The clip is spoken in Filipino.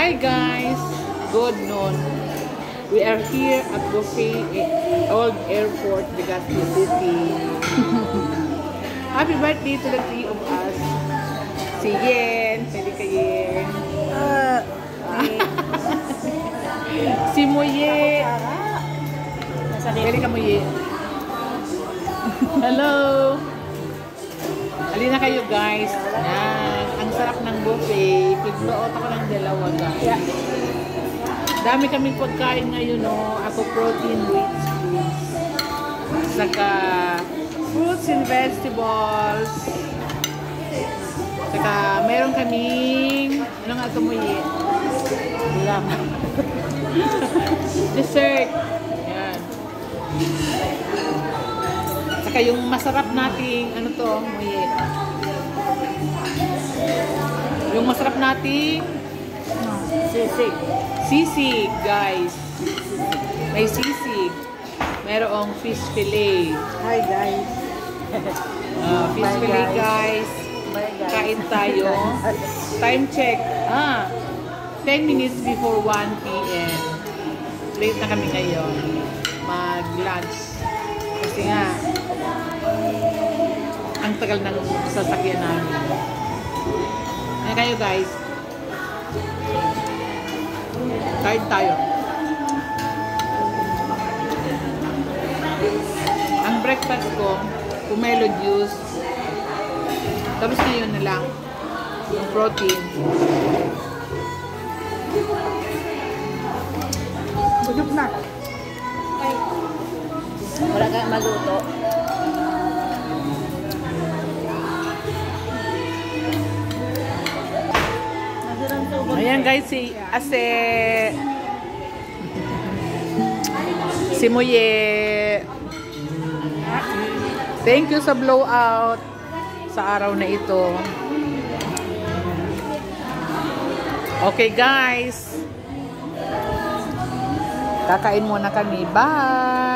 Hi guys, good noon. We are here at Buffet Old Airport, Legazpi City. Happy birthday to the three of us. Si Yen, pwede ka Yen. Si Moye. Pwede ka Moye. Hello. Halina kayo guys. Yan. Ang sarap ng buffet. Pigloot ako ng dalawa guys. Dami kaming pagkain ngayon, no? Ako protein rich foods. Saka fruits and vegetables. Saka meron kaming ano nga ito mo yun? Ulam. Dessert. Yan. Saka yung masarap nating ano to, moye. Yung masarap nating sisig. Sisig, guys. May sisig. Merong fish fillet. Hi guys. Fish fillet, guys. Kain tayo. Time check. 10 minutes before 1 p.m. Late na kami ngayon. Mag-lunch. Kasi nga, ang tagal ng sasakyan namin. Ayan kayo guys. Tired tayo. Ang breakfast ko, pomelo juice. Tapos ngayon na lang yung protein. Budok na. Wala ka maluto. Ayan guys, si Ase. Si Moye. Thank you sa blowout sa araw na ito. Okay guys. Kakain muna kami. Bye!